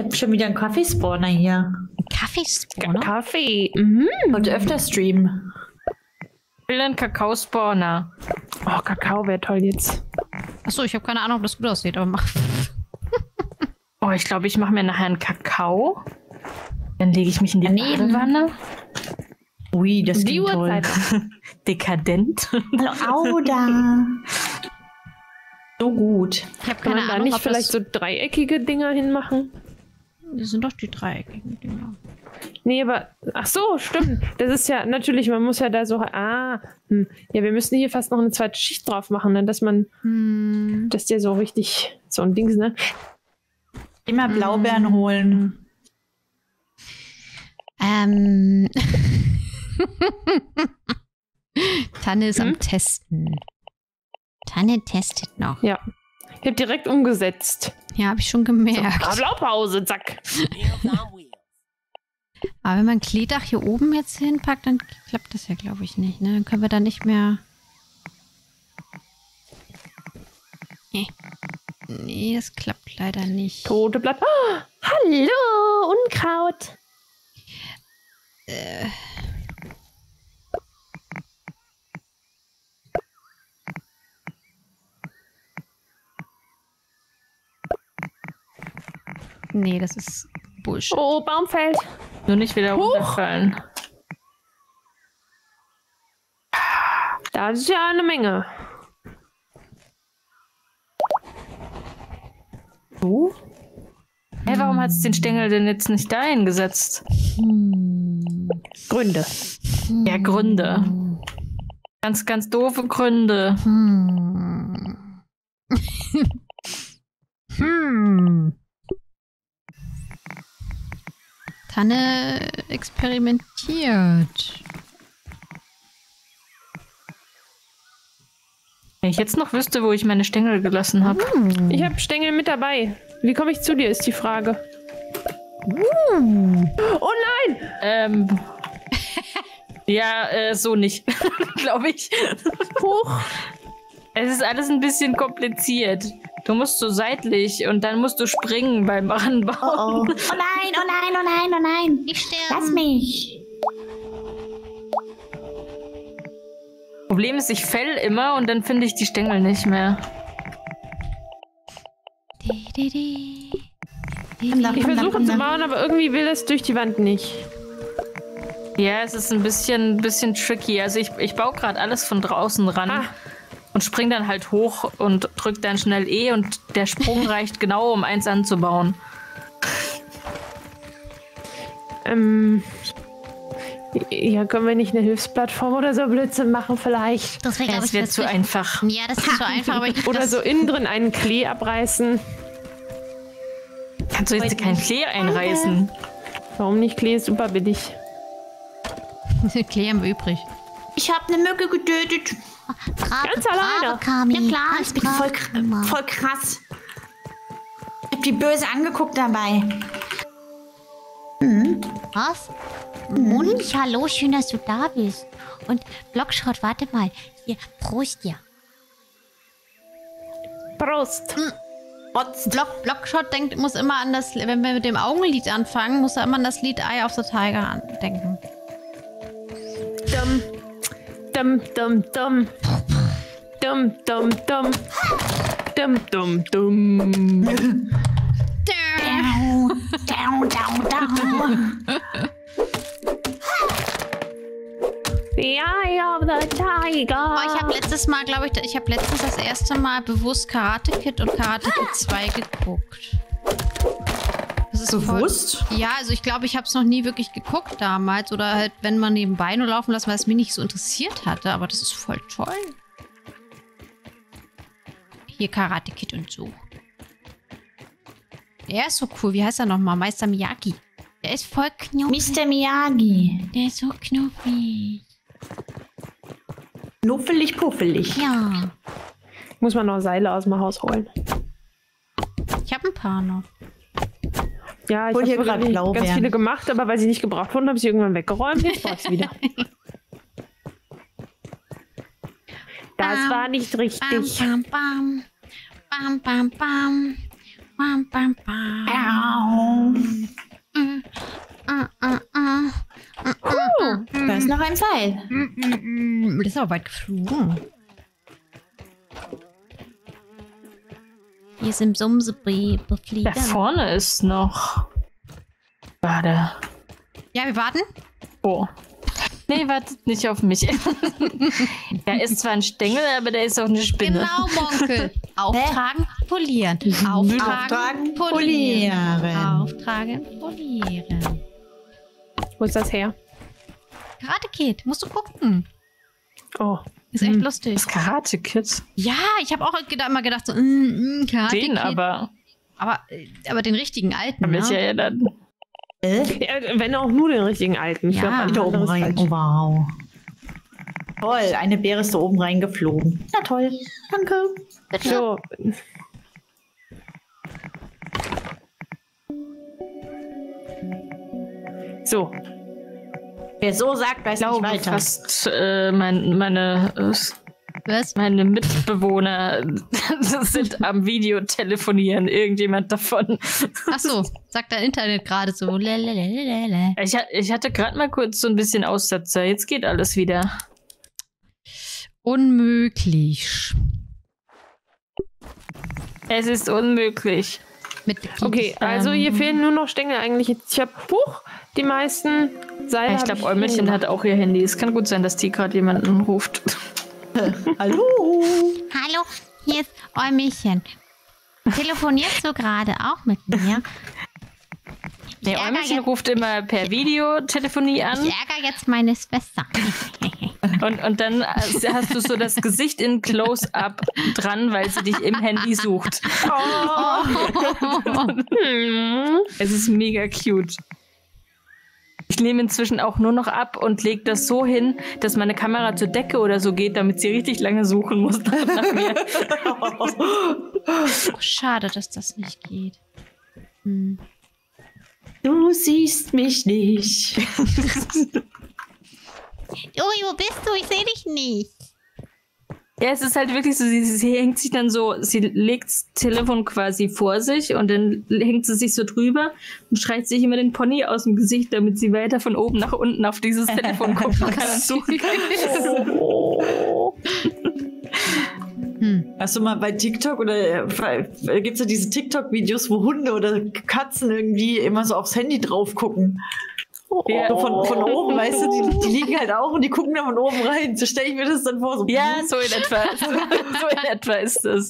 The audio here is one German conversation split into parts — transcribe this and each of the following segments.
schon wieder einen Kaffeespawner hier. Kaffeespawner? Kaffee. Mhm. Heute öfter streamen. Ich will einen Kakaospawner. Oh, Kakao wäre toll jetzt. Achso, ich habe keine Ahnung, ob das gut aussieht, aber mach. Oh, ich glaube, ich mache mir nachher einen Kakao. Dann lege ich mich in die Badewanne. Ui, das Die klingt toll. Uhrzeit. Dekadent. Hallo, Auda. So gut. Ich habe Kann keine man da Ahnung, nicht ob vielleicht so dreieckige Dinger hinmachen? Das sind doch die dreieckigen Dinger. Nee, aber, ach so, stimmt. Das ist ja, natürlich, man muss ja da so, ja, wir müssen hier fast noch eine zweite Schicht drauf machen, ne, dass man, dass der so richtig, so ein Dings, ne? Immer Blaubeeren holen. Tanne ist am Testen. Tanne testet noch. Ja. Ich habe direkt umgesetzt. Ja, habe ich schon gemerkt. Blaupause, zack. Aber wenn man ein Kleedach hier oben jetzt hinpackt, dann klappt das ja, glaube ich, nicht. Ne? Dann können wir da nicht mehr... Nee, das klappt leider nicht. Tote Blatt. Oh, hallo, Unkraut. Nee, das ist Bullshit. Oh, Baumfeld. Nur nicht wieder runterfallen. Das ist ja eine Menge. Hey, warum hat es den Stängel denn jetzt nicht da hingesetzt? Gründe. Ja, Gründe. Ganz, ganz doofe Gründe. Tanne experimentiert. Wenn ich jetzt noch wüsste, wo ich meine Stängel gelassen habe. Ich habe Stängel mit dabei. Wie komme ich zu dir, ist die Frage. Oh nein! Ja, so nicht, glaube ich. Hoch. Es ist alles ein bisschen kompliziert. Du musst so seitlich und dann musst du springen beim Anbauen. Oh nein, oh nein, oh nein, oh nein. Ich sterbe. Lass mich. Problem ist, ich fäll immer und dann finde ich die Stängel nicht mehr. Ich versuche zu bauen, aber irgendwie will das durch die Wand nicht. Ja, es ist ein bisschen tricky. Also ich baue gerade alles von draußen ran und spring dann halt hoch und drück dann schnell E und der Sprung reicht genau, um eins anzubauen. Ja, können wir nicht eine Hilfsplattform oder so Blödsinn machen vielleicht? Das wäre, Das wird zu einfach. Ja, das ist zu einfach, aber ich Oder so innen drin einen Klee abreißen. Kannst du jetzt keinen Klee einreißen? Warum nicht? Klee ist super billig. Klee haben wir übrig. Ich habe eine Mücke getötet. Ganz alleine. Ja klar, ich bin voll krass. Ich hab die böse angeguckt dabei. Was? Mund, hallo, schön, dass du da bist. Und Blockshot, warte mal. Hier, Prost dir. Prost. Blockshot denkt, muss immer an das, wenn wir mit dem Augenlid anfangen, muss er immer an das Lied Eye of the Tiger denken. Dum, dum, dum. Dum, dum, dum. Dum, dum, dum. Down, down, down. The Eye of the Tiger. Oh, ich habe letztes Mal, glaube ich, letztens das erste Mal bewusst Karate Kid und Karate Kid 2 geguckt. Das ist Bewusst? Ja, also ich glaube, ich habe es noch nie wirklich geguckt damals. Oder halt, wenn man nebenbei nur laufen lassen, weil es mich nicht so interessiert hatte. Aber das ist voll toll. Hier Karate Kid und so. Er ist so cool. Wie heißt er nochmal? Meister Miyagi. Der ist voll knuffig. Mr. Miyagi. Der ist so knuffig. Knuffelig, puffelig. Ja. Muss man noch Seile aus dem Haus holen. Ich habe ein paar noch. Ja, ich Hol hier habe grad ganz Blaubeeren. viele gemacht, aber weil sie nicht gebraucht wurden, habe ich sie irgendwann weggeräumt. Jetzt brauche ich sie wieder. Das war nicht richtig. Bam, bam, bam. Bam, bam, bam. Bam, bam, bam. Da ist noch ein Seil. Das ist aber weit geflogen. Hier ist im Sumse befliegen. Da vorne ist noch. Warte. Ja, wir warten. Oh. Nee, wartet nicht auf mich. Da ist zwar ein Stängel, aber der ist auch eine Spinne. Genau, Monkel. Auftragen, polieren. Auftragen, polieren. Auftragen, polieren. Wo ist das her? Karate Kid, musst du gucken. Oh. Ist echt lustig. Das Karate Kid. Ja, ich habe auch immer gedacht, so, Karate Den Kid. aber. Aber den richtigen alten, Hab ich ne? ja dann. Ja, wenn auch nur den richtigen alten. Ich Ja. glaub, alles Da oben andere ist rein. falsch. Oh, wow. Toll, eine Beere ist da oben reingeflogen. Na toll, danke. So. So. Wer so sagt, weiß Ich nicht glaube weiter. fast meine Was? Mitbewohner sind am Videotelefonieren. Irgendjemand davon. Ach so, sagt dein Internet gerade so. Lalalala. Ich hatte gerade mal kurz so ein bisschen Aussetzer. Jetzt geht alles wieder. Unmöglich. Es ist unmöglich. Mit Okay, also hier fehlen nur noch Stängel eigentlich. Ich habe die meisten Seile. Ich glaube, Äumelchen hat auch ihr Handy. Es kann gut sein, dass die gerade jemanden ruft. Hallo. Hallo, hier ist Äumelchen. Telefonierst du gerade auch mit mir? Der Äumelchen ruft immer per Videotelefonie an. Ich ärgere jetzt meine Schwester. Und dann hast du so das Gesicht in Close-Up dran, weil sie dich im Handy sucht. Es ist mega cute. Ich nehme inzwischen auch nur noch ab und lege das so hin, dass meine Kamera zur Decke oder so geht, damit sie richtig lange suchen muss nach mir. Oh, schade, dass das nicht geht. Du siehst mich nicht. Ui, wo bist du? Ich sehe dich nicht. Ja, es ist halt wirklich so, sie hängt sich dann so, sie legt das Telefon quasi vor sich und dann hängt sie sich so drüber und schreit sich immer den Pony aus dem Gesicht, damit sie weiter von oben nach unten auf dieses Telefon gucken kann und suchen kann. Hast du mal bei TikTok oder gibt es ja diese TikTok-Videos, wo Hunde oder Katzen irgendwie immer so aufs Handy drauf gucken? Ja. So von oben, weißt du, die liegen halt auch und die gucken da von oben rein. So stelle ich mir das dann vor. So, Ja, so in etwa. So in etwa ist es.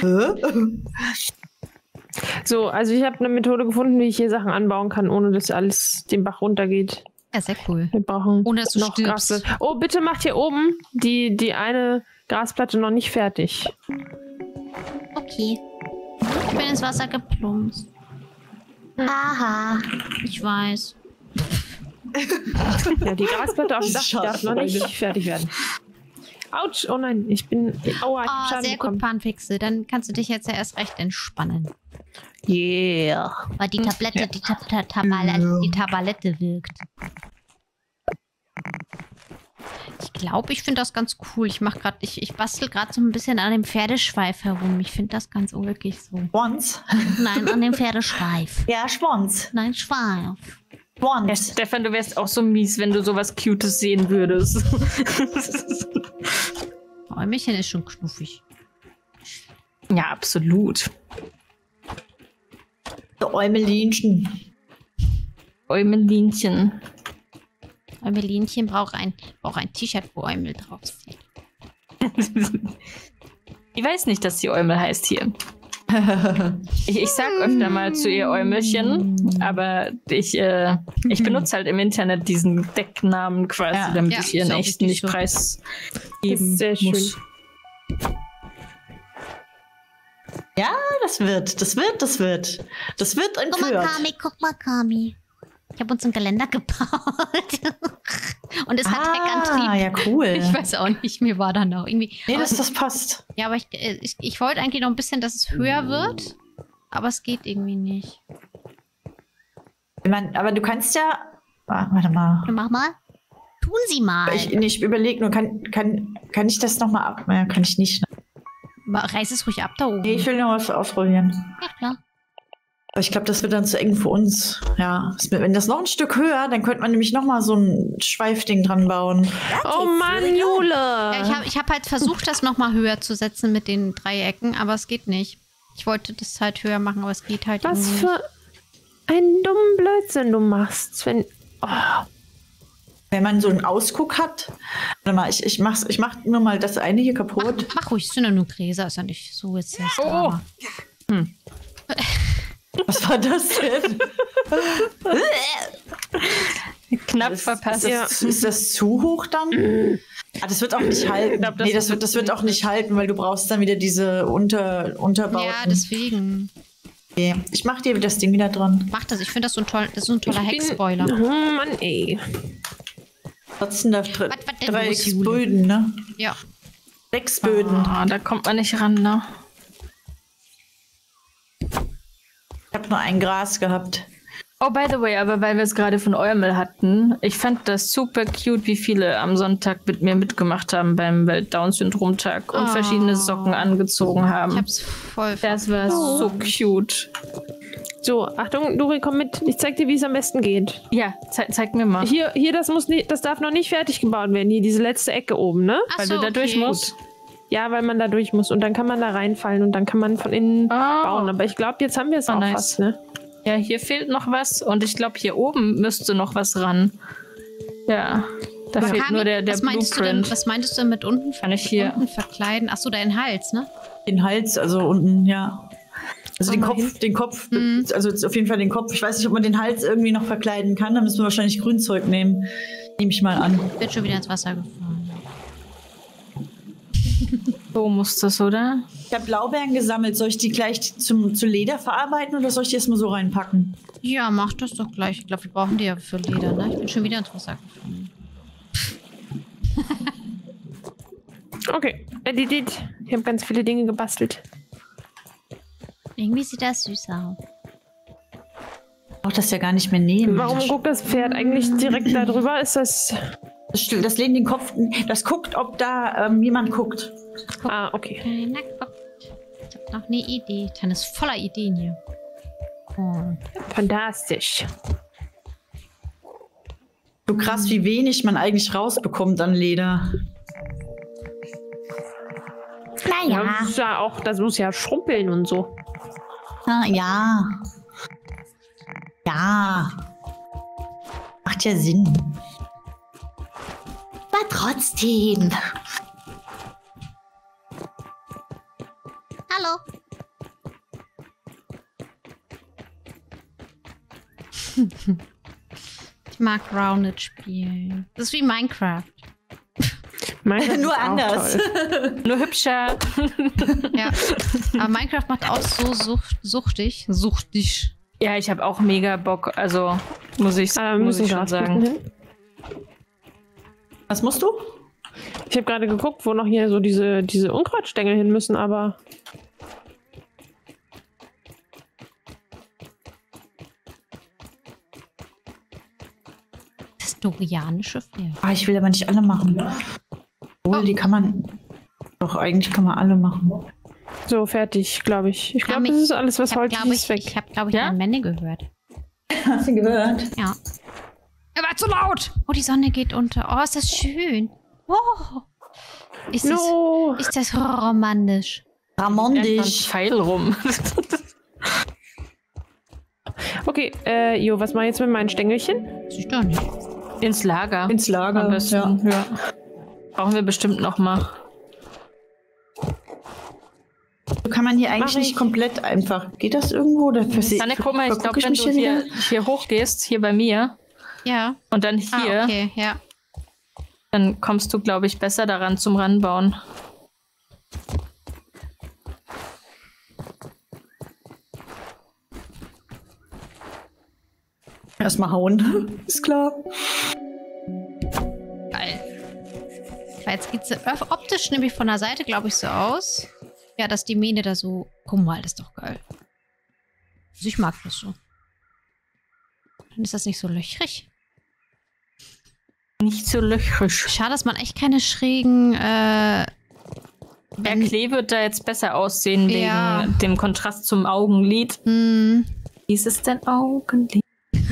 So, also ich habe eine Methode gefunden, wie ich hier Sachen anbauen kann, ohne dass alles den Bach runtergeht. Ja, sehr cool. Wir brauchen Ohne dass du noch stirbst. Grasplatte. Oh, bitte macht hier oben die eine Grasplatte noch nicht fertig. Okay. Ich bin ins Wasser geplumpst. Haha. Ich weiß. Ja, die Grasplatte auf dem Dach darf noch nicht fertig werden. Autsch, oh nein, ich bin... Aua, ich hab Oh, Schaden sehr bekommen. gut, Panfixe. Dann kannst du dich jetzt ja erst recht entspannen. Yeah. Weil die Tablette, die Tablette wirkt. Ich glaube, ich finde das ganz cool. Ich bastel gerade so ein bisschen an dem Pferdeschweif herum. Ich finde das ganz ulkig so. Schwanz. Nein, an dem Pferdeschweif. Ja, Schwanz. Nein, Schweif. Ja, Schwanz. Stefan, du wärst auch so mies, wenn du sowas Cutes sehen würdest. Äumelchen ist schon knuffig. Ja, absolut. Der Äumelinchen. Äumelinchen. Äumelinchen braucht ein T-Shirt, wo Äumel draufsteht. Ich weiß nicht, dass sie Äumel heißt hier. Ich sag öfter mal zu ihr Äumelchen, aber ich benutze halt im Internet diesen Decknamen quasi, Ja. damit Ja, ich ihren ist auch echten richtig nicht so. preisgeben Sehr schön. muss. Ja, das wird Guck mal, entführt. Kami. Ich habe uns ein Geländer gebaut. Und es hat Heckantrieb. Ja, cool. Ich weiß auch nicht, mir war dann noch irgendwie... Nee, das passt. Ja, aber ich wollte eigentlich noch ein bisschen, dass es höher wird. Aber es geht irgendwie nicht. Aber du kannst ja... Warte mal. Mach mal. Tun Sie mal. Ich überlege nur, kann ich das nochmal ab? Naja, kann ich nicht. Reiß es ruhig ab da oben. Nee, ich will noch was ausprobieren. Ja, klar. Aber ich glaube, das wird dann zu eng für uns. Ja, wenn das noch ein Stück höher, dann könnte man nämlich noch mal so ein Schweifding dran bauen. Oh Mann, Jule! Ja, ich hab halt versucht, das noch mal höher zu setzen mit den Dreiecken, aber es geht nicht. Ich wollte das halt höher machen, aber es geht halt Was irgendwie für einen dummen Blödsinn du machst, Sven. Oh. Wenn man so einen Ausguck hat. Warte mal, ich mach nur mal das eine hier kaputt. Mach ruhig, es sind ja nur Gräser, ist ja nicht so jetzt. Oh. Was war das denn? Knapp verpasst. Ist das zu hoch dann? Das wird auch nicht halten. Ich glaub, das wird auch nicht halten, weil du brauchst dann wieder diese Unterbauten. Ja, deswegen. Okay. Ich mach dir das Ding wieder dran. Mach das, ich finde das so ein toller Heckspoiler. Oh Mann, ey. Trotzdem da Was denn los, Dreiecksböden, ne? Ja. 6 Böden. Ah, da kommt man nicht ran, ne? Ich habe nur ein Gras gehabt. Oh, by the way, aber weil wir es gerade von Eumel hatten, ich fand das super cute, wie viele am Sonntag mit mir mitgemacht haben beim Welt-Down-Syndrom-Tag und verschiedene Socken angezogen haben. Ich hab's voll Das war so cute. So, Achtung, Dori, komm mit. Ich zeig dir, wie es am besten geht. Ja, zeig mir mal. Hier, das darf noch nicht fertig gebaut werden. Hier, diese letzte Ecke oben, ne? Ach Weil so, du da durch okay. musst. Ja, weil man da durch muss. Und dann kann man da reinfallen und dann kann man von innen bauen. Aber ich glaube, jetzt haben wir es auch nice. fast, ne? Ja, hier fehlt noch was und ich glaube, hier oben müsste noch was ran. Ja, da fehlt nur der Blueprint. Was meintest du denn mit unten? Kann ich hier- Unten verkleiden? Achso, deinen Hals, ne? Den Hals, also unten, ja. Also den Kopf, also jetzt auf jeden Fall den Kopf. Ich weiß nicht, ob man den Hals irgendwie noch verkleiden kann. Da müssen wir wahrscheinlich Grünzeug nehmen. Nehme ich mal an. Wird schon wieder ins Wasser gefallen. So muss das, oder? Ich habe Blaubeeren gesammelt. Soll ich die gleich zu Leder verarbeiten oder soll ich die erstmal so reinpacken? Ja, mach das doch gleich. Ich glaube, wir brauchen die ja für Leder, ne? Ich bin schon wieder ins Wasser gefallen. Okay, ich habe ganz viele Dinge gebastelt. Irgendwie sieht das süß aus. Ich brauche das ja gar nicht mehr nehmen. Warum guckt das Pferd eigentlich direkt da drüber? Ist das... Das lehnt den Kopf, das guckt, ob da jemand guckt. Ah, okay. Na, guck. Ich hab noch eine Idee. Tan ist voller Ideen hier. Oh. Fantastisch. So krass, wie wenig man eigentlich rausbekommt an Leder. Ja, das ist ja auch, das muss ja schrumpeln und so. Ja. Ja. Macht ja Sinn. Aber trotzdem. Hallo. Ich mag Grounded spielen. Das ist wie Minecraft. Nur anders. Nur hübscher. Ja. Aber Minecraft macht auch so suchtig. Suchtig. Ja, ich habe auch mega Bock. Also muss ich schon sagen. Was musst du? Ich habe gerade geguckt, wo noch hier so diese Unkrautstängel hin müssen, aber... Das dorianische Pferd. Ah, ich will aber nicht alle machen. Obwohl, die kann man... Doch, eigentlich kann man alle machen. So, fertig, glaube ich. Ich glaube, Ja, das ist alles, was Ich heute habe, ist, weg. ich habe, Ja? ein Männer gehört. Hast du gehört? Ja. Er war zu laut. Oh, die Sonne geht unter. Oh, ist das schön. Oh. Ist das romantisch. Ein Ramondisch. Pfeil rum. Okay, Jo, was mache ich jetzt mit meinen Stängelchen? Das ist doch nicht. Ins Lager. Ins Lager, Am besten. Ja. Brauchen wir bestimmt noch mal. So kann man hier eigentlich Mach nicht ich. komplett einfach. Geht das irgendwo? Oder Sanne, guck mal, ich glaube, wenn du hier hochgehst, hier bei mir, Ja. und dann hier, Ah, okay, ja. dann kommst du, glaube ich, besser daran zum Ranbauen. Erstmal hauen. Ist klar. Geil. Weil jetzt geht's optisch nämlich von der Seite, glaube ich, so aus. Ja, dass die Mähne da so. Guck mal, das ist doch geil. Also ich mag das so. Dann ist das nicht so löchrig. Nicht so löchrig. Schade, dass man echt keine schrägen. Der Klee wird da jetzt besser aussehen Ja. wegen dem Kontrast zum Augenlid. Hm, Dies ist dein Augenlicht.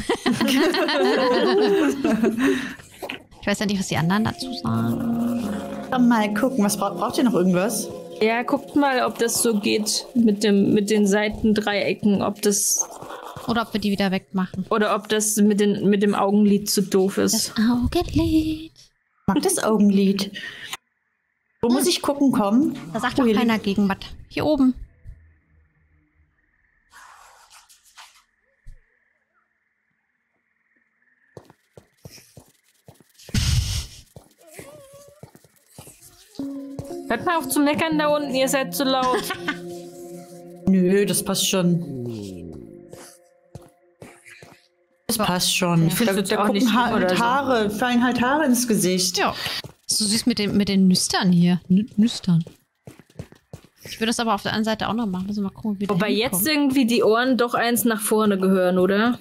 Ich weiß ja nicht, was die anderen dazu sagen. Mal gucken, was braucht ihr noch irgendwas? Ja, guckt mal, ob das so geht mit den Seitendreiecken, ob das... Oder ob wir die wieder wegmachen. Oder ob das mit dem Augenlid zu doof ist. Das Augenlid. Mag das Augenlid. Wo muss ich gucken kommen? Da sagt doch keiner gegen was. Hier oben. Hört mal auf zu meckern da unten, ihr seid zu laut. Nö, das passt schon. Das passt schon. Ich finde, Da auch gucken nicht schlimm oder so. Haare, fallen halt Haare ins Gesicht. Ja. So süß mit den Nüstern hier. Nüstern. Ich würde das aber auf der anderen Seite auch noch machen. Also mal gucken, wie wir Wobei da jetzt hinkommen. irgendwie die Ohren doch eins nach vorne gehören, oder?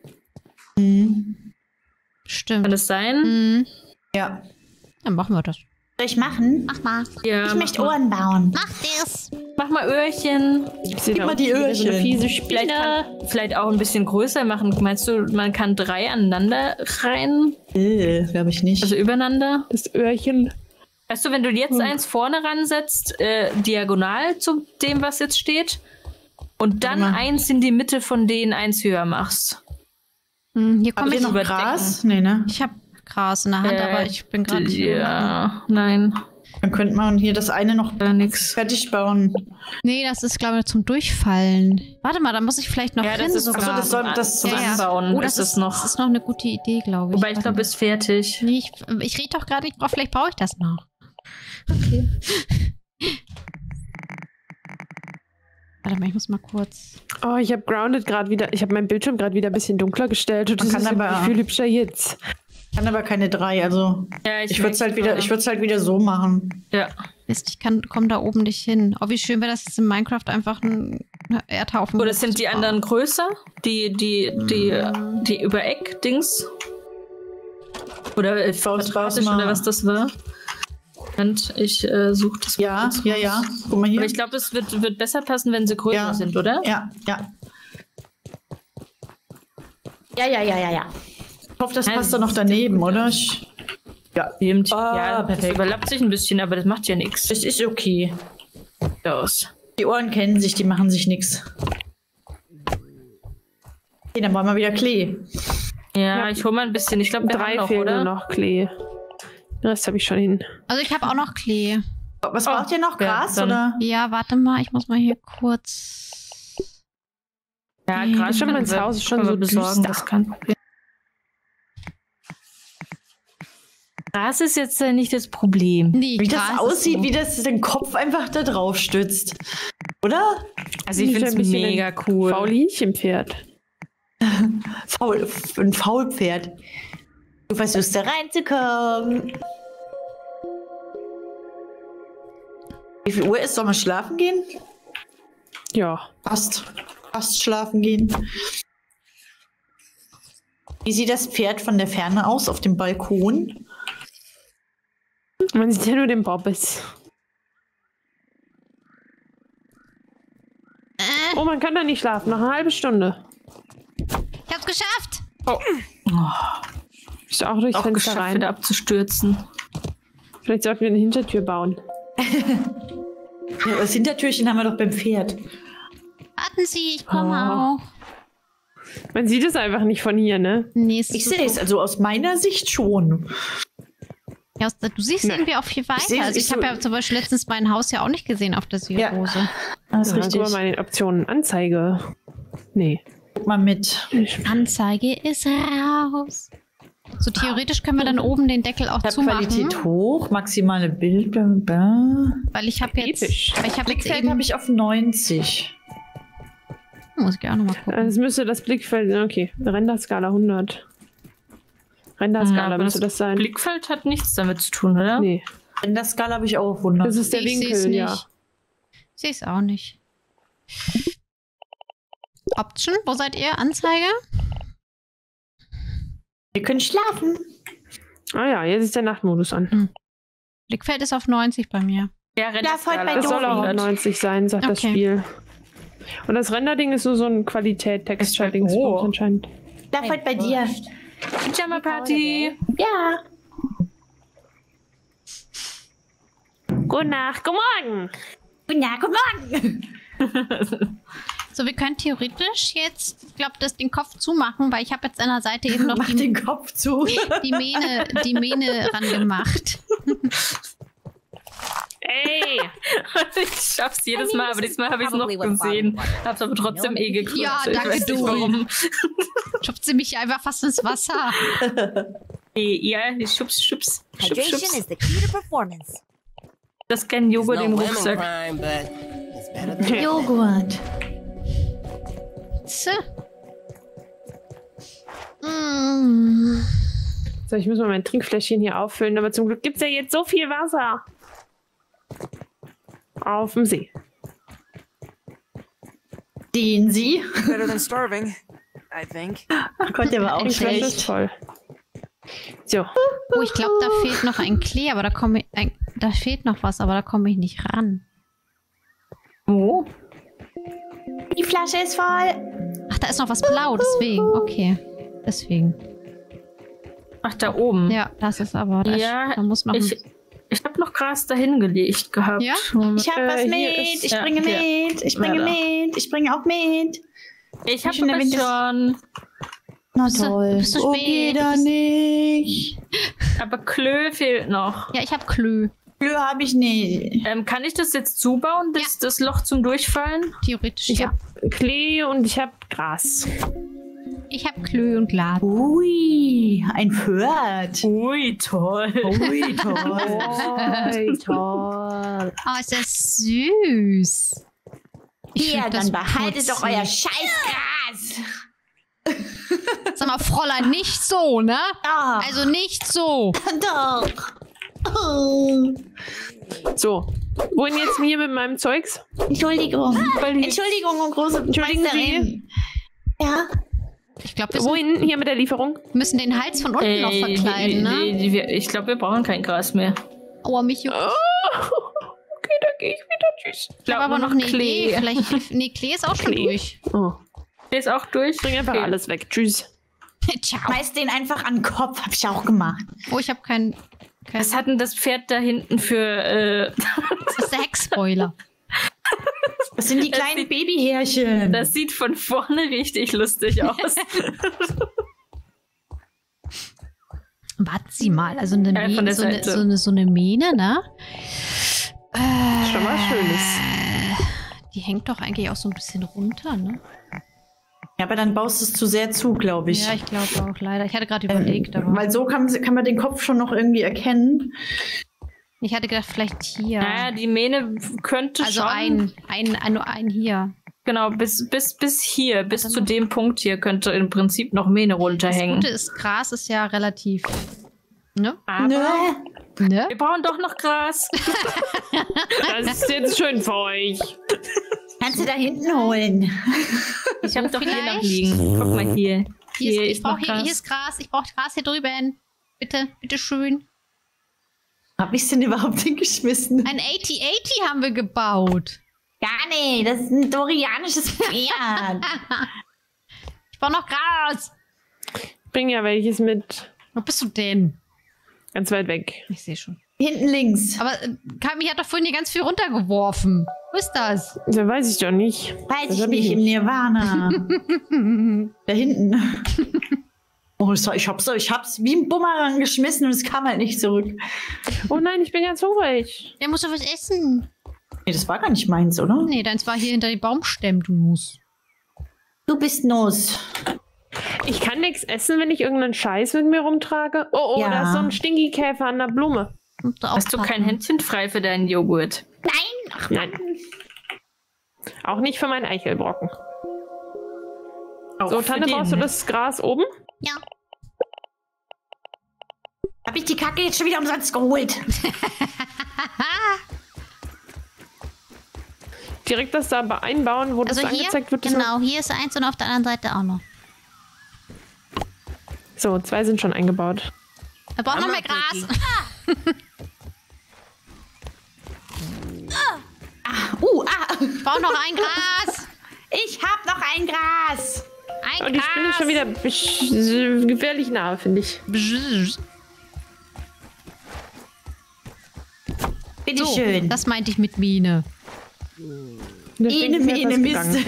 Stimmt. Kann das sein? Mhm. Ja. Dann machen wir das. Soll ich machen? Mach mal. Ja. Ich möchte Ohren bauen. Mach das. Mach mal Öhrchen. Gib mal die So eine Öhrchen. fiese Spinne. Vielleicht auch ein bisschen größer machen. Meinst du, man kann 3 aneinander rein? Glaube ich nicht. Also übereinander? Das Öhrchen. Weißt du, wenn du jetzt eins vorne ransetzt, diagonal zu dem, was jetzt steht, und dann Warte mal. eins in die Mitte von denen eins höher machst. Hier Habt komme ihr ich. noch Gras? Nee, ne? Ich habe Gras in der Hand, aber ich bin gerade nicht. Ja, nein, Dann könnte man hier das eine noch gar nichts. fertig bauen. Nee, das ist, glaube ich, zum Durchfallen. Warte mal, da muss ich vielleicht noch Ja, hin das ist sogar. Achso, das soll das zum Anbauen. Oh, das ist noch eine gute Idee, glaube ich. Wobei ich glaube, ist fertig. Nee, ich rede doch gerade nicht drauf, vielleicht brauche ich das noch. Okay. Warte mal, ich muss mal kurz. Oh, ich habe Grounded gerade wieder. Ich habe meinen Bildschirm gerade wieder ein bisschen dunkler gestellt. Und Man das kann ist aber- irgendwie viel hübscher jetzt. Kann aber keine 3, also Ja, ich würde es halt wieder so machen. Ja. Mist, ich komme da oben nicht hin. Oh, wie schön wäre das jetzt in Minecraft einfach ein Erdhaufen. Oder sind die anderen größer? Die Übereck-Dings? Oder quadratisch oder was das war? Und ich suche das Ja, kurz ja, raus. ja. Guck mal hier. Aber ich glaube, es wird besser passen, wenn sie größer Ja. sind, oder? Ja. Ich hoffe, das passt doch noch daneben, oder? Ja, eben. Ja, das perfekt. überlappt sich ein bisschen, aber das macht ja nichts. Das ist okay. Aus. Die Ohren kennen sich, die machen sich nichts. Okay, dann wollen wir wieder Klee. Ja, ich hole mal ein bisschen. Ich glaube, wir haben 3 noch, fehlen oder? nur noch, Klee. Den Rest habe ich schon hin. Also ich habe auch noch Klee. Was braucht ihr noch? ja, Gras, dann- oder? Ja, warte mal, ich muss mal hier kurz. Ja, Nee. gerade Schon mal ins Haus ist schon so besorgen, düster. das ist kein Problem. Gras ist jetzt nicht das Problem. Nee, Wie Gras das ist aussieht, so. wie das den Kopf einfach da drauf stützt. Oder? Also ich Nicht finde es ein bisschen mega cool. Faulinchen-Pferd. Ein Faulpferd. Du versuchst da reinzukommen. Wie viel Uhr ist? Sollen wir schlafen gehen? Ja. Fast schlafen gehen. Wie sieht das Pferd von der Ferne aus auf dem Balkon? Man sieht ja nur den Bobbes. Oh, man kann da nicht schlafen. Noch eine halbe Stunde. Ich hab's geschafft! Ist auch durchs Auch Fenster geschafft, rein. wieder abzustürzen. Vielleicht sollten wir eine Hintertür bauen. Ja, das Hintertürchen haben wir doch beim Pferd. Warten Sie, ich komme Oh. auch. Man sieht es einfach nicht von hier, ne? Nee, es Ich ist sehe es, also aus meiner Sicht schon. Ja, du siehst Nee. irgendwie auch viel weiter. sehe- Also ich ich habe so- ja zum Beispiel letztens mein Haus ja auch nicht gesehen auf der Südrose. Das ist Ja, richtig. guck mal in den Optionen. Anzeige. Nee. Guck mal mit. Anzeige ist raus. So theoretisch können wir dann oben den Deckel auch zumachen. Qualität hoch, maximale Bild. Blablabla. Weil ich habe jetzt. Episch. Weil ich habe jetzt Blickfeld eben, habe ich auf 90. muss ich auch nochmal gucken. Das müsste das Blickfeld. Okay. Renderskala 100. Renderskala aber müsste das sein. Blickfeld hat nichts damit zu tun, oder? Nee. In der Skala habe ich auch auf 100. Das ist der Ich seh's Winkel, nicht. ja. Ich sehe es auch nicht. Option, wo seid ihr? Anzeige? Wir können schlafen. Ah ja, jetzt ist der Nachtmodus an. Blickfeld ist auf 90 bei mir. Ja, Darf heute bei Das soll auch auf 100. 90 sein, sagt das Okay. Spiel. Und das Renderding ist nur so ein Qualität-Texture-Ding anscheinend. Darf heute bei dir. Pyjama-Party. Ja. Gute Nacht, guten Morgen. Ja, guten Morgen. So, wir können theoretisch jetzt, ich glaube, den Kopf zumachen, weil ich habe jetzt an der Seite eben noch Mach den Kopf zu. die Mähne rangemacht. Ey! Ich schaff's jedes Mal, aber diesmal habe ich es noch gesehen. Hab's aber trotzdem geguckt. Ja, Ich danke, weiß nicht, du. warum. Schubst sie mich einfach fast ins Wasser. Ja, schubs. Hydration is the key to performance. Das ist kein Joghurt im Rucksack. Joghurt. So. Mm. So, ich muss mal mein Trinkfläschchen hier auffüllen, aber zum Glück gibt's ja jetzt so viel Wasser. Auf dem See. Den sie. Better than starving, I think. Ach Gott, der war auch Trinkflasche ist schlecht. voll. So. Oh, ich glaube, da fehlt noch ein Klee, aber da fehlt noch was, aber da komme ich nicht ran. Wo? Die Flasche ist voll. Ach, da ist noch was blau, deswegen. Okay. Deswegen. Ach, da oben. Ja, das ist aber. Da muss noch. Ich habe noch Gras dahin gelegt gehabt. Ja? Ich hab was hier mit. ist- Ich bringe hier. mit. Ich bringe Ja, da. mit. Ich bringe auch mit. Ich habe Schon erwähnt, schon. Na Bist du- toll. bist du spät? Okay, dann nicht. Aber Klö fehlt noch. Ja, ich habe Klö. Glück habe ich nicht. Kann ich das jetzt zubauen, das Loch zum Durchfallen? Theoretisch, Ich ja. habe Klee und ich habe Gras. Ich habe Klö und Lad. Ui, ein Pferd. Ui, toll. Ui, toll. Oh, toll. Oh, ist das süß. Ich Hier, find das dann behaltet doch euer putzig. Scheißgras. Sag mal, Fräulein, nicht so, ne? Ah, Also nicht so. doch. Oh. So. Wohin jetzt hier mit meinem Zeugs? Entschuldigung. Entschuldigung, große Entschuldigen Meisterin. Ja. Ich glaube, wir Wohin hier mit der Lieferung? müssen den Hals von unten noch verkleiden, ne? Ich glaube, wir brauchen kein Gras mehr. Aua, mich juckt. Okay, dann gehe ich wieder. Tschüss. Ich habe aber noch eine Idee. Vielleicht, nee, Klee ist auch schon Klee. durch. Oh. Der ist auch durch. Bring einfach Okay. alles weg. Tschüss. Ciao. Schmeiß den einfach an den Kopf. Hab ich auch gemacht. Oh, ich habe kein Was hat denn das Pferd da hinten für... das ist der Heckspoiler. Das sind die kleinen Babyhärchen. Das sieht von vorne richtig lustig aus. Warten Sie mal, also eine von Mähne, der Seite. so eine Mähne, ne? Schon mal Schönes. Die hängt doch eigentlich auch so ein bisschen runter, ne? Ja, aber dann baust du es zu sehr zu, glaube ich. Ja, ich glaube auch, leider. Ich hatte gerade überlegt, aber Weil so kann man den Kopf schon noch irgendwie erkennen. ich hatte gedacht, vielleicht hier. Naja, die Mähne könnte Also schon... nur ein hier. Genau, bis hier, bis zu dem Punkt hier könnte im Prinzip noch Mähne Das runterhängen. Gute ist, Gras ist ja relativ, ne? Aber Ne? wir brauchen doch noch Gras. Das ist jetzt schön für euch. Kannst du da hinten holen. Ich habe doch hier vielleicht? noch liegen. Guck mal hier. Hier ist noch hier ist Gras. Ich brauche Gras hier drüben. Bitte, bitte schön. Hab ich's denn überhaupt hingeschmissen? Ein 80-80 haben wir gebaut. Gar nicht. Das ist ein dorianisches Pferd. Ich brauche noch Gras. Bring ja welches mit. Wo bist du denn? Ganz weit weg. Ich sehe schon. Hinten links. Aber Kami hat doch vorhin hier ganz viel runtergeworfen. Wo ist das? Da weiß ich doch nicht. Weiß Das ich hab nicht, ich im Nirvana. Da hinten. Oh, ich hab's wie ein Bumerang geschmissen und es kam halt nicht zurück. Oh nein, ich bin ganz hungrig. Der muss doch was essen. Nee, das war gar nicht meins, oder? Nee, deins war hier hinter den Baumstämmen, du Nuss. Du bist Nuss. Ich kann nichts essen, wenn ich irgendeinen Scheiß mit mir rumtrage. Oh, Ja. da ist so ein Stinky-Käfer an der Blume. Musst du Hast du kein Händchen frei für deinen Joghurt? Nein. Auch nicht für meinen Eichelbrocken. Auch So, für Tanne, den, brauchst du ne? das Gras oben? Ja. Hab ich die Kacke jetzt schon wieder umsonst geholt? Direkt das da einbauen, wo das Also hier, angezeigt wird. genau, hier ist eins und auf der anderen Seite auch noch. So, 2 sind schon eingebaut. Wir brauchen noch I'm mehr not Gras. picky. Ah. Wir brauchen noch ein Gras. Ich hab noch ein Gras. Und die Spinne ist schon wieder gefährlich nahe, finde ich. Bitte So, schön. das meinte ich mit Mine. Ene, Mist.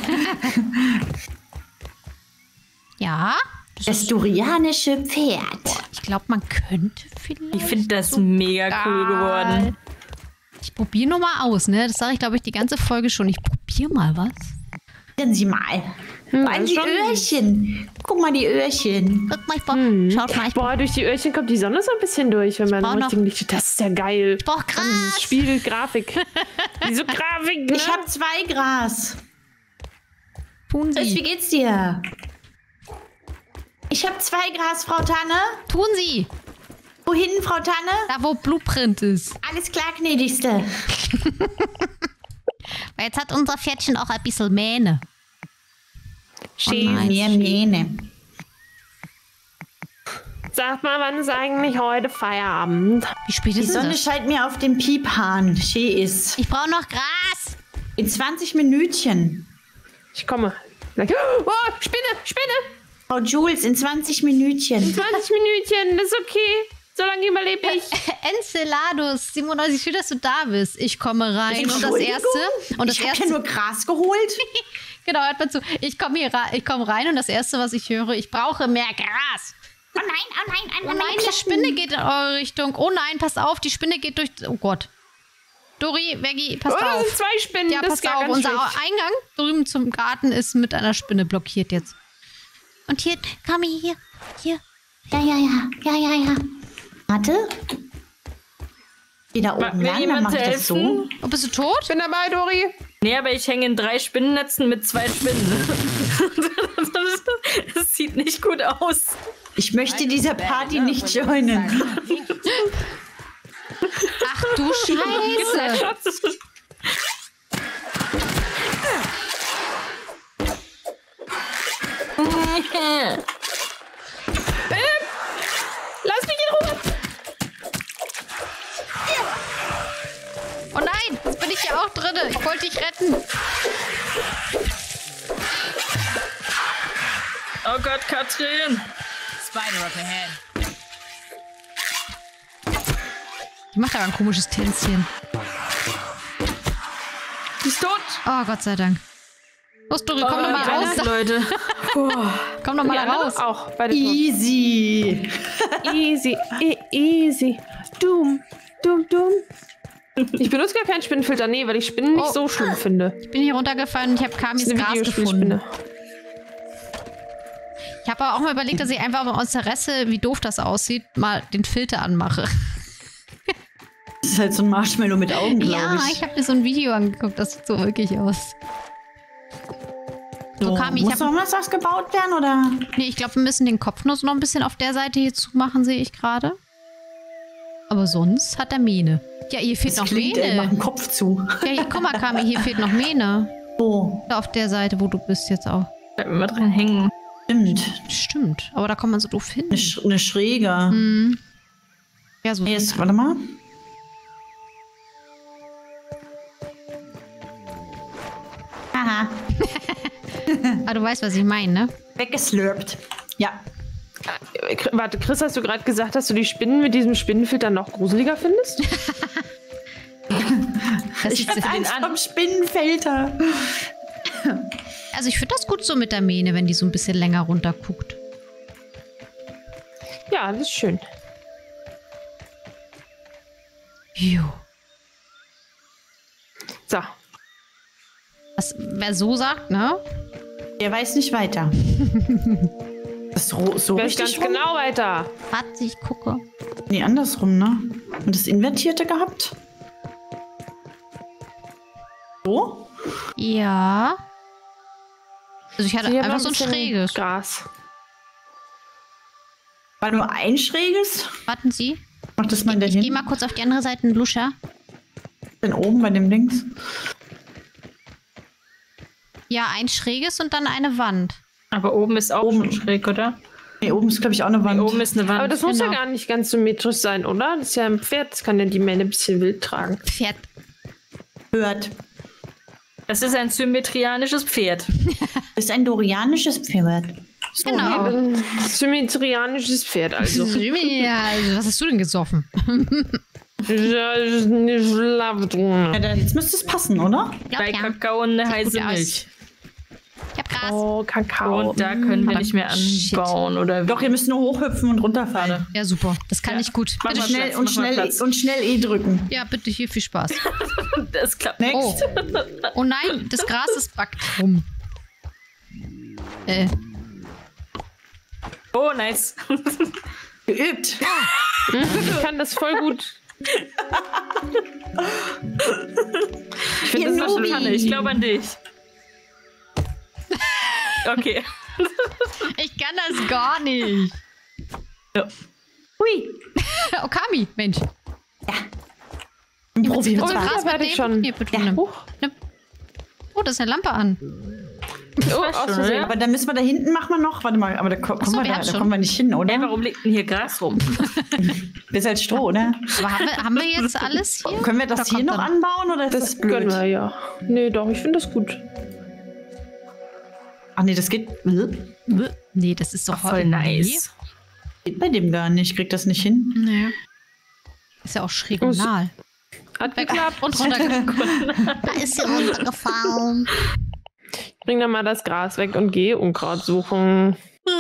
Ja? Das durianische Pferd. Ich glaube, man könnte vielleicht. Ich finde das mega cool geworden. Ich probiere nur mal aus, ne? Das sage ich, glaube ich, die ganze Folge schon. Ich probiere mal was. Hören Sie mal. Vor allem die Öhrchen. Guck mal, die Öhrchen. Guck mal, schaut mal, ich Boah, durch die Öhrchen kommt die Sonne so ein bisschen durch, wenn man brauch noch- richtigen Licht steht. Das ist ja geil. brauch Gras. Spiegelgrafik. Diese Grafik, ne? Ich habe 2 Gras. Tun Wie Sie. geht's dir? Ich habe 2 Gras, Frau Tanne. Tun Sie. Wohin, Frau Tanne? Da, wo Blueprint ist. Alles klar, gnädigste. Weil jetzt hat unser Pferdchen auch ein bisschen Mähne. Schön. Mähne. Sagt mal, wann ist eigentlich heute Feierabend? Wie spät Die ist denn Sonne das? scheint mir auf den Piephahn. Schee ist. Ich brauche noch Gras. In 20 Minütchen. Ich komme. Oh, Spinne! Frau Jules, in 20 Minütchen. 20 Minütchen, das ist okay. So lange überlebe ich. Enceladus, 97, schön, dass du da bist. Ich komme rein und das Entschuldigung? erste. Und das Ich habe erste. ja nur Gras geholt. Genau, hört mal zu. Ich komme rein und das erste, was ich höre, ich brauche mehr Gras. Oh nein, Oh nein, die Spinne geht in eure Richtung. Oh nein, passt auf, die Spinne geht durch. Oh Gott. Dori, Veggie, passt Oh, das auf. sind 2 Spinnen. Ja, das passt ist gar auf. ganz Unser schlecht. Eingang drüben zum Garten ist mit einer Spinne blockiert jetzt. Und hier, komm hier. Ja. Warte. Geh da oben Will lang, dann jemand mach ich das so. helfen? Oh, bist du tot? Ich bin dabei, Dori. Nee, aber ich hänge in 3 Spinnennetzen mit 2 Spinnen. Das sieht nicht gut aus. Ich möchte dieser Party nicht joinen. Ach du Scheiße. Lass mich in Ruhe. Oh nein, jetzt bin ich ja auch drin. Ich wollte dich retten. Oh Gott, Katrin. Die macht aber ein komisches Tänzchen. Die ist tot. Oh, Gott sei Dank. Los, Dori, komm doch mal die raus. anderen Leute. Komm doch mal da raus. Auch, beide tot. Easy. Easy. Dumm. Ich benutze gar keinen Spinnenfilter, nee, weil ich Spinnen nicht so schlimm finde. Ich bin hier runtergefallen und ich habe Kamis Das ist eine Gras Videospielspinne. gefunden. Ich habe aber auch mal überlegt, dass ich einfach aus Interesse, wie doof das aussieht, mal den Filter anmache. Das ist halt so ein Marshmallow mit Augen, glaube Ja, ich. ich habe mir so ein Video angeguckt, das sieht so wirklich aus. So, Kami, ich muss hab- noch was gebaut werden, oder? Nee, ich glaube, wir müssen den Kopf nur so noch ein bisschen auf der Seite hier zumachen, sehe ich gerade. Aber sonst hat er Mähne. Ja, hier fehlt Das noch klingt nach Mähne. dem Kopf zu. Ja, hier, guck mal, Kami, hier fehlt noch Mähne. Oh, Da auf der Seite, wo du bist jetzt auch. Bleibt immer dran hängen. stimmt. Stimmt, aber da kommt man so doof hin. Eine Schräge. Hm. Ja, so. Jetzt, warte mal. Aha, Aber du weißt, was ich meine, ne? weggeslurpt. Ja. Warte, Chris, hast du gerade gesagt, dass du die Spinnen mit diesem Spinnenfilter noch gruseliger findest? Das Ich ist, hab Angst vom Spinnenfilter. also ich finde das gut so mit der Mähne, wenn die so ein bisschen länger runter guckt. Ja, das ist schön. Jo. So. Wer so sagt, ne? Der weiß nicht weiter. Das ist so Wer ist ganz richtig rum? genau weiter? Warte, ich gucke. Nee, andersrum, ne? Und das Invertierte gehabt? So? Ja. Also ich hatte Hier einfach noch so ein bisschen schräges. Gras. War nur ein schräges? Warten Sie. Mach das mal Ich gehe dahin. mal kurz auf die andere Seite, Luscha. Denn oben bei dem Dings. Ja, ein schräges und dann eine Wand. Aber oben ist auch Oben. schon schräg, oder? Nee, oben ist, glaube ich, auch eine Wand. Oben ist eine Wand. Aber das muss ja Genau. gar nicht ganz symmetrisch sein, oder? Das ist ja ein Pferd, das kann ja die Mähne ein bisschen wild tragen. Pferd. Hört. Das ist ein symmetrianisches Pferd. Das ist ein dorianisches Pferd. So, Genau. ne? Symmetrianisches Pferd, also. Ja, also, was hast du denn gesoffen? Ja, jetzt müsste es passen, oder? Bei Kakao eine heiße aus. Milch. Ich hab Gras. Oh, Kakao. Und da können wir nicht mehr Shit. anbauen, oder? Doch, ihr müsst nur hochhüpfen und runterfallen. Ja, super. Das kann ich gut. Mach Bitte mal schnell. Platz, mach mal Platz. Und schnell E drücken. Ja, bitte hier viel Spaß. Das klappt. Next. Oh. Oh nein, das Gras ist backt rum. Oh, nice. Geübt. Ich kann das voll gut. Ich finde, das war schon Hanne. Ich glaube an dich. Okay. Ich kann das gar nicht. Hui. Okami, Mensch. Ein Profi. Oh, Oh, das werde ich schon. Hier, bitte nimm. Huch. Oh, da ist eine Lampe an. Oh, aus Versehen. aber da müssen wir da hinten machen wir noch. Warte mal, aber da, kommen so, wir wir da, haben da schon. kommen wir nicht hin, oder? Warum liegt denn hier Gras rum? Das ist halt Stroh, oder? Aber haben wir jetzt alles hier? Können wir das Da hier kommt noch dann- anbauen oder ist das, Das können blöd? wir, ja. Nee, doch, ich finde das gut. Ach nee, das geht, Nee, das ist doch Voll nice. geht bei dem gar nicht. Kriegt das nicht hin? Nee. Ist ja auch schräg und nahe. Hat geklappt. Und runtergekommen. Da ist sie runtergefallen. Bring dann mal das Gras weg und geh Unkraut suchen.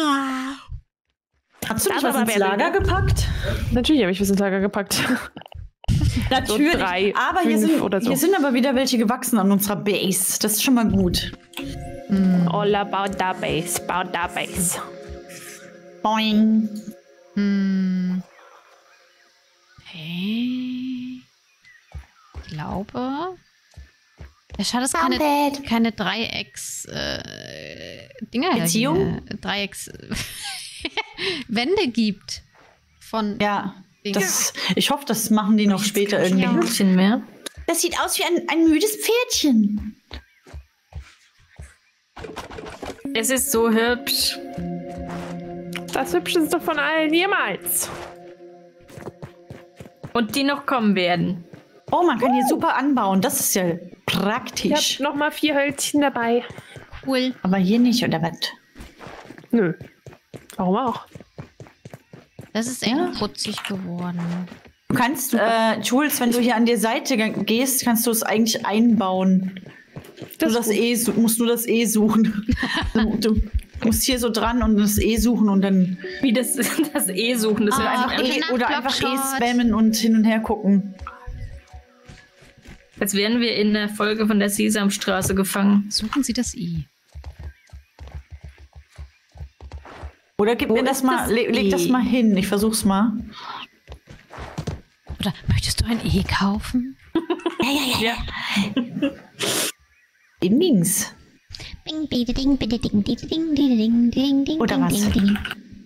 Hast du nicht Das was ins aber Lager gepackt? Natürlich habe ich was ins Lager gepackt. Natürlich. 3, aber 5 oder so. hier sind aber wieder welche gewachsen an unserer Base. Das ist schon mal gut. All about the base, about the base. Boing. Hey. Ich glaube. Ja, schade, dass Soundpad. keine Dreiecks Dinger Beziehung? hier, Dreiecks Wände gibt. Von Ja. Dingen. Ich hoffe, das machen die noch später irgendwie. Ein bisschen mehr. Das sieht aus wie ein müdes Pferdchen. Es ist so hübsch. Das Hübscheste von allen jemals. Und die noch kommen werden. Oh, man kann hier super anbauen. Das ist ja Ich praktisch. habe nochmal 4 Hölzchen dabei. Cool. Aber hier nicht, oder was? Nö. Warum auch? Das ist echt putzig geworden. Du kannst, Jules, wenn du hier an der Seite gehst, kannst du es eigentlich einbauen. Musst nur das E suchen. du musst hier so dran und das E suchen und dann Wie das E suchen. Das ist Ah, einfach, okay. oder einfach E Blockshot. spammen und hin und her gucken. als wären wir in der Folge von der Sesamstraße gefangen. Suchen Sie das I. Oder gib mir das mal, leg das mal hin. Ich versuch's mal. Oder möchtest du ein E kaufen? Ja. Eben links. Bing, bidi, ding, bidi, ding, didi, ding, didi, ding, ding, ding, Oder ding, was? ding, ding.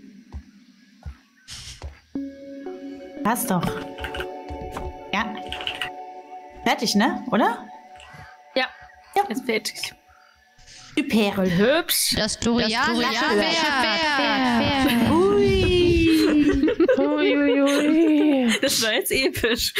Passt doch. Ja. Fertig, ne? Oder? Ja. Ist fertig. Super. Voll hübsch. Das Dorianische Pferd. Uiuiui. Das war jetzt episch.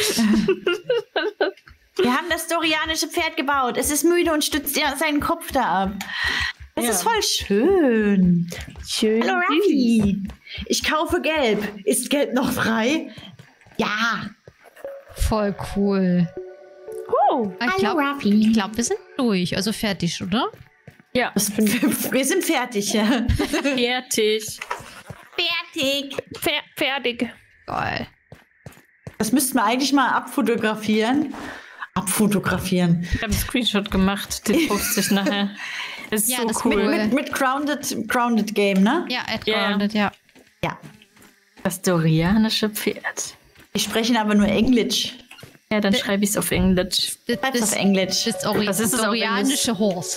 Wir haben das dorianische Pferd gebaut. Es ist müde und stützt ja seinen Kopf da ab. Das ist voll schön. Schön. Hallo Raffi. Ich kaufe gelb. Ist gelb noch frei? Ja. Voll cool. Oh, Ich glaube, wir sind durch. Also fertig, oder? Ja. Wir sind fertig. Ja. Fertig. Fertig. fertig. Geil. Das müssten wir eigentlich mal abfotografieren. Abfotografieren. Ich habe einen Screenshot gemacht. Den poste ich nachher. Das ist Ja, so das cool. Mit Grounded Game, ne? Ja, Grounded, ja. Ja. Das dorianische Pferd. Die sprechen aber nur Englisch. Ja, dann schreibe ich es auf Englisch. Schreib's auf Englisch. Das ist es auf Dorianische Horse.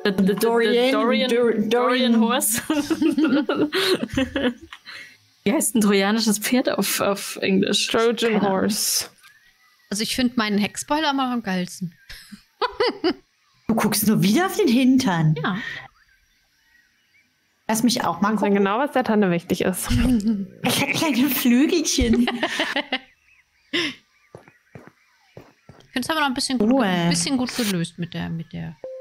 Dorian Horse. Wie heißt ein trojanisches Pferd auf Englisch? Trojan Horse. Also ich finde meinen Heckspoiler mal am geilsten. Du guckst nur wieder auf den Hintern. Ja. Lass mich auch mal Ich weiß gucken. genau, was der Tanne wichtig ist. Ich habe kleine Flügelchen. Ich finde es aber noch ein bisschen gut gelöst mit der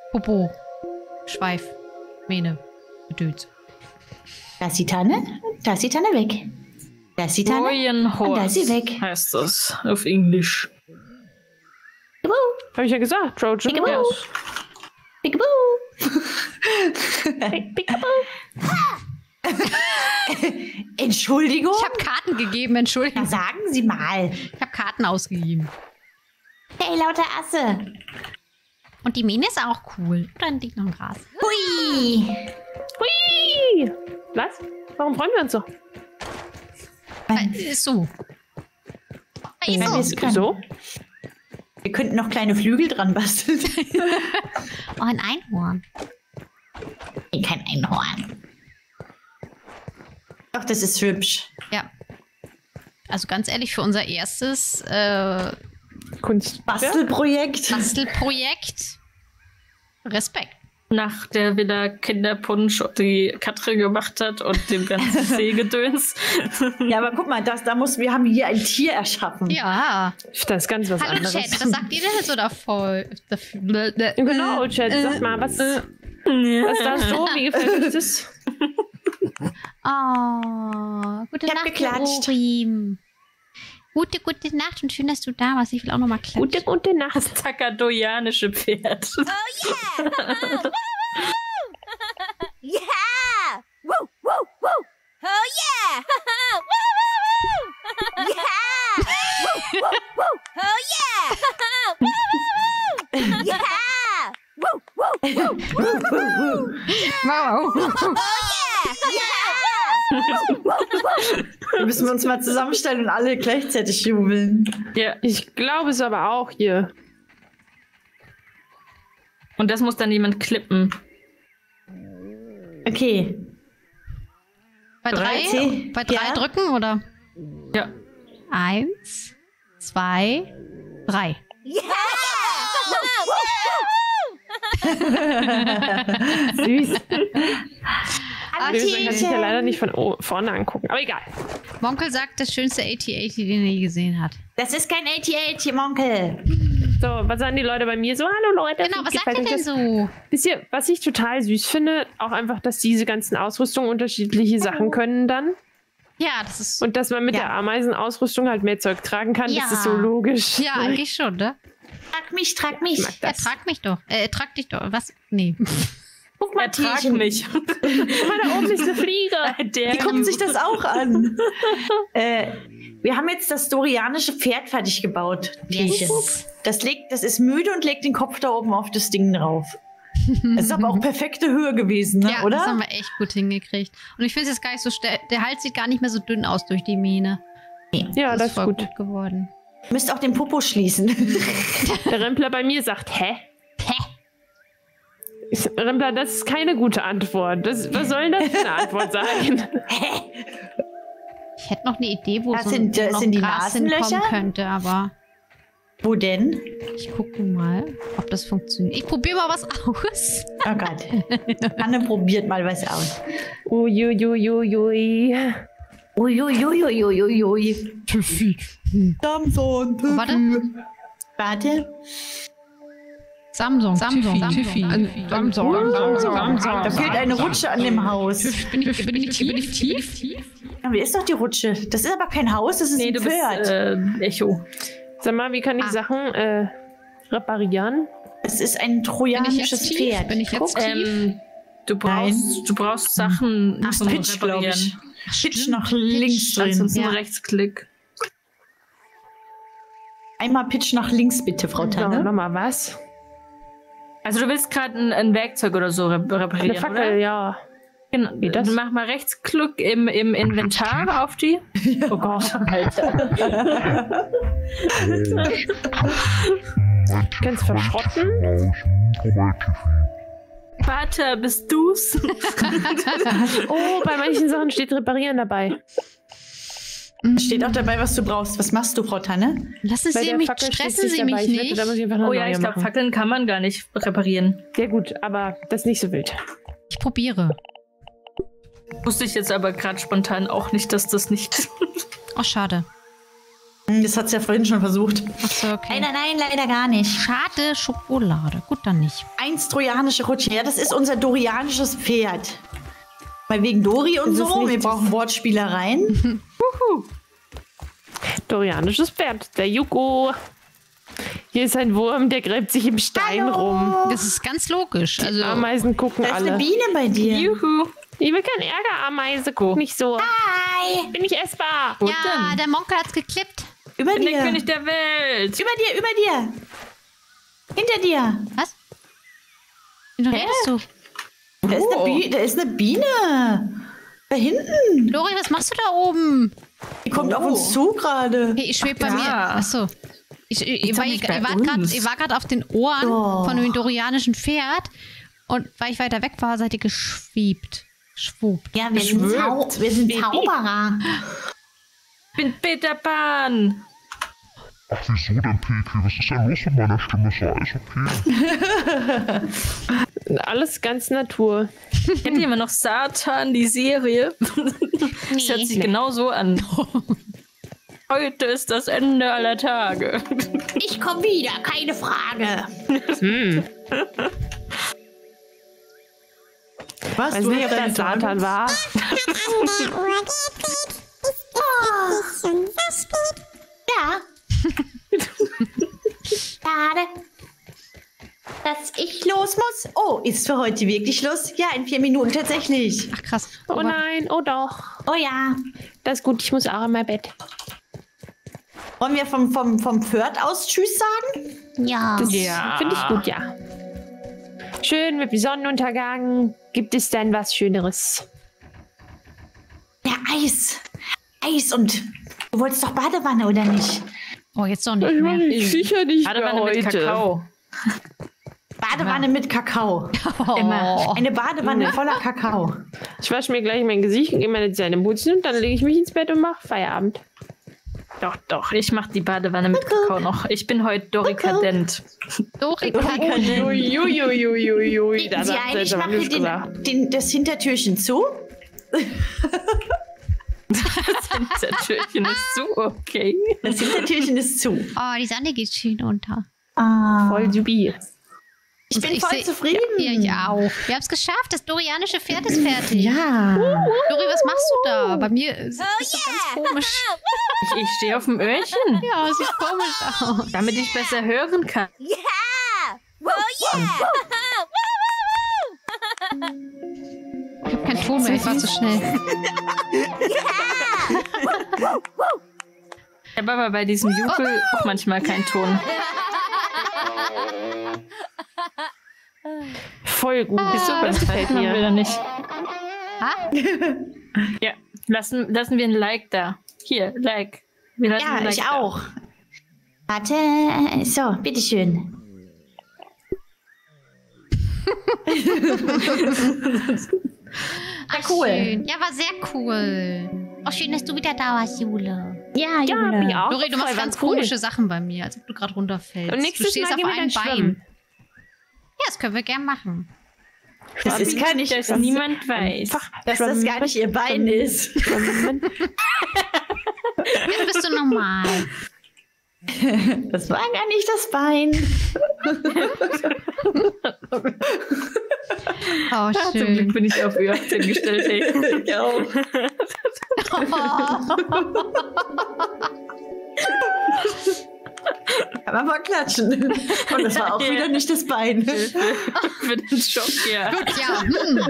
Popo. Schweif. Mähne. Gedöns. Da ist die Tanne. Da ist die Tanne weg. Da ist die Tanne. Trojan Und da ist sie Horse weg. heißt das auf Englisch. Habe ich ja gesagt, Trojan Peekaboo. Horse. Peekaboo. Entschuldigung? Ich habe Karten gegeben, Na, Entschuldigung. sagen Sie mal. Ich habe Karten ausgegeben. Hey, lauter Asse. Und die Mähne ist auch cool. Dann liegt noch ein Gras. Hui. Hui! Was? Warum freuen wir uns so? Ist so. Wenn wir es können. So? Wir könnten noch kleine Flügel dran basteln. Oh, ein Einhorn. Kein Einhorn. Doch, das ist hübsch. Ja. Also ganz ehrlich, für unser erstes Kunst. Bastelprojekt. Bastelprojekt. Respekt. Nach der Villa Kinderpunsch, die Katrin gemacht hat und dem ganzen Seegedöns. Ja, aber guck mal, wir haben hier ein Tier erschaffen. Ja. Das ist ganz was Hallo anderes. Chat, was sagt ihr denn so davor? Genau, Chat, sag mal, was ist das so? Wie gefällt euch das? Oh, gute Ich hab Nacht, geklatscht. Urim. Gute Nacht und schön, dass du da warst. Ich will auch noch mal klatschen. Gute Nacht. Das takadoyanische Pferd. Yeah! Woo, woo, woo! Oh yeah! Woo, woo, woo! Yeah! Woo, woo, woo! Oh yeah! Yeah! Woo, woo, woo! Wow. Da müssen wir uns mal zusammenstellen und alle gleichzeitig jubeln. Ja. Ich glaube es aber auch hier. Und das muss dann jemand klippen. Okay. Bei Drei, bei drei ja. drücken oder? Ja. 1, 2, 3. Süß. Ah, Wir können sich ja leider nicht von vorne angucken. Aber egal. Monkel sagt, das schönste AT-AT, den er je gesehen hat. Das ist kein AT-AT, Monkel. So, was sagen die Leute bei mir? So, hallo Leute. Genau, was sagt gefällt ihr euch denn das? so? Wisst ihr, was ich total süß finde, auch einfach, dass diese ganzen Ausrüstungen unterschiedliche Sachen können dann. Ja, das ist. Und dass man mit der Ameisenausrüstung halt mehr Zeug tragen kann, Ja. das ist so logisch. Ja, eigentlich schon, ne? Trag mich. Ich mag Ja, das. trag mich doch. Trag dich doch. Was? Nee. Guck mal, Ertrag Tierchen. mich. Guck mal, da oben ist eine Fliege. Die gucken sich das auch an. Wir haben jetzt das dorianische Pferd fertig gebaut. Tierchen. Das ist müde und legt den Kopf da oben auf das Ding drauf. Das ist aber auch perfekte Höhe gewesen, ne? Ja, oder? das haben wir echt gut hingekriegt. Und ich finde es jetzt gar nicht so der Hals sieht gar nicht mehr so dünn aus durch die Mähne. Ja, das ist voll gut. gut geworden. Ihr müsst auch den Popo schließen. Der Rempler bei mir sagt, hä? Rempler, das ist keine gute Antwort. Was soll denn das für eine Antwort sein? Ich hätte noch eine Idee, wo Das so sind- das noch sind die Gras hinkommen Nasenlöcher? könnte, aber Wo denn? ich gucke mal, ob das funktioniert. Ich probiere mal was aus. Oh Gott. Anne probiert mal was aus. Uiuiuiui. Uiuiuiuiui. Tüffi. Samson, Oh, warte. Warte. Samsung. Da fehlt eine Rutsche an dem Haus. Bin ich tief? Ja, wie ist doch die Rutsche? Das ist aber kein Haus, das ist Nee, ein du Pferd. bist Echo. Sag mal, wie kann ich Sachen reparieren? Es ist ein Bin ich trojanisches jetzt tief? Pferd. Bin ich jetzt tief? Du brauchst Sachen Ach, zum Pitch, glaube ich. Reparieren. Pitch nach links drin. Ansonsten Ja. Rechtsklick. Einmal Pitch nach links, bitte, Frau So, Tanne. nochmal was? Also du willst gerade ein Werkzeug oder so reparieren, Eine Fackel, oder? ja. Genau. Wie das? Mach mal Rechtsklick im Inventar auf die. Oh Gott, Alter. Kannst verschrotten? Warte, bist du's? Oh, bei manchen Sachen steht reparieren dabei. Steht auch dabei, was du brauchst. Was machst du, Frau Tanne? Lassen Bei Sie der mich, Fackel steht stressen nicht Sie dabei. mich Ich wette, da muss nicht. ich einfach eine Oh ja, neue ich glaube, machen. Fackeln kann man gar nicht reparieren. Ja gut, aber das ist nicht so wild. Ich probiere. Wusste ich jetzt aber gerade spontan auch nicht, dass das nicht. Oh, schade. Das hat's ja vorhin schon versucht. Achso, okay. Nein, leider gar nicht. Schade, Schokolade. Gut, dann nicht. 1 trojanische Rutschen. Ja, das ist unser dorianisches Pferd. Weil wegen Dori und Das ist so. nicht Wir das- brauchen Wortspielereien. Dorianisches Pferd. Der Juko. Hier ist ein Wurm, der gräbt sich im Stein rum. Das ist ganz logisch. Also, Ameisen gucken Da ist eine alle. Biene bei dir. Juhu. Ich will keinen Ärger, Ameise. Guck nicht so. Hi. Bin ich essbar? Wo ja, denn? der Monkel hat's geklippt. Über Ich bin dir. der König der Welt. Über dir. Hinter dir. Was? Wie redest du? Da ist eine Biene. Da hinten. Lori, was machst du da oben? Die kommt auf uns zu gerade. Hey, ich schwebe bei ja. mir. Achso. Ihr doch nicht bei wart uns. gerade auf den Ohren Oh. von dem dorianischen Pferd. Und weil ich weiter weg war, seid ihr geschwebt. Schwubt. Ja, wir sind Zauberer. Ich bin Peter Pan. Ach, wieso denn, Petri? Was ist denn los mit meiner Stimme? Ist alles okay. Alles ganz Natur. Kennt ihr immer noch Satan, die Serie? Das hört sich genau so an. Heute ist das Ende aller Tage. Ich komme wieder, keine Frage. Was? Weiß nicht, ob das Satan war. Ja. Schade, dass ich los muss. Oh, ist für heute wirklich Schluss? Ja, in 4 Minuten tatsächlich. Ach krass. Oh nein, oh doch. Oh ja. Das ist gut, ich muss auch in mein Bett. Wollen wir vom Pferd aus Tschüss sagen? Ja. Das Ja. finde ich gut, ja. Schön mit dem Sonnenuntergang. Gibt es denn was Schöneres? Ja, Eis. Eis und du wolltest doch Badewanne, oder nicht? Oh, jetzt doch nicht mehr. sicher nicht Badewanne mit Kakao. Badewanne mit Kakao. Immer. Eine Badewanne voller Kakao. Ich wasche mir gleich mein Gesicht und gehe meine Zähne putzen und dann lege ich mich ins Bett und mache Feierabend. Doch, ich mach die Badewanne mit Kakao noch. Ich bin heute dorikadent. Uiuiuiui, da Sie sagt eigentlich er macht nicht ihr gesagt. das Hintertürchen zu? Das Türchen ist so okay. Das Hintertürchen ist zu. Oh, die Sonne geht schön unter. Ah. Voll subi. Ich bin voll seh- zufrieden. Ja, ich auch. Wir haben es geschafft. Das dorianische Pferd ist fertig. Ja. Lori, was machst du da? Bei mir ist das ganz komisch. Ich stehe auf dem Öhrchen, Ja, sieht komisch aus. damit ich besser hören kann. Yeah. Oh yeah. Ich habe keinen Ton mehr, ich war zu schnell. Ich habe aber bei diesem Jubel auch manchmal keinen Ton. Voll gut. Super, Das gefällt haben wir mir. da nicht. Ha? Ja, lassen wir ein Like da. Hier, Like. Wir lassen Ja, ein Like ich da. auch. Warte, so, bitteschön. Ach, cool. schön. Ja, war sehr cool. Oh, schön, dass du wieder da warst, Jule. Ja, Ja, Jule. mich auch. Lori, du machst Voll, ganz cool. komische Sachen bei mir, als ob du gerade runterfällst. Und du nächstes stehst Mal auf gehen wir einem dann Bein. schwimmen. Ja, das können wir gern machen. Das ist gar nicht, Dass dass niemand weiß. das gar nicht ihr Bein ist. Jetzt bist du normal. Das war gar nicht das Bein. Oh, Zum Glück schön. bin ich auf Ö18 gestellt. Ey. Ich auch. Kann man mal klatschen. Und das war auch Ja. wieder nicht das Bein. Für den Schock, ja. Gut, ja.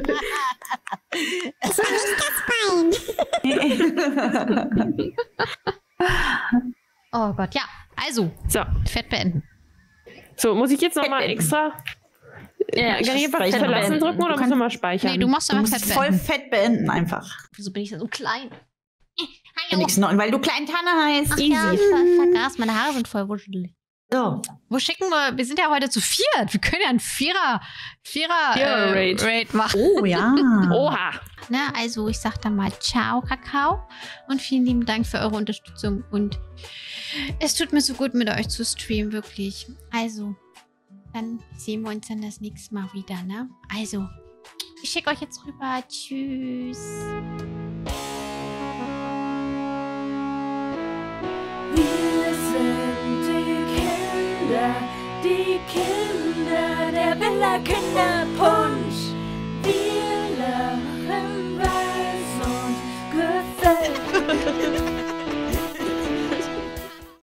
Oh Gott, ja. Also, So, Fett beenden. so, muss ich jetzt nochmal extra Ja, kann ich einfach speichern verlassen beenden. drücken oder muss ich nochmal speichern? Nee, du machst Du einfach musst Fett voll beenden. fett beenden einfach. Wieso bin ich denn so klein? Hallo. Nix Neues, weil du Kleintanne heißt. Ach ja, ich vergaß, meine Haare sind voll wuschelig. So. Wo schicken wir? Wir sind ja heute zu viert. Wir können ja einen Vierer-Raid. Raid machen. Oh ja. Oha. Na, also ich sag dann mal Ciao, Kakao. Und vielen lieben Dank für eure Unterstützung. Und es tut mir so gut, mit euch zu streamen, wirklich. Also, dann sehen wir uns dann das nächste Mal wieder, ne? Also, ich schicke euch jetzt rüber. Tschüss. Wir Kinderpunsch.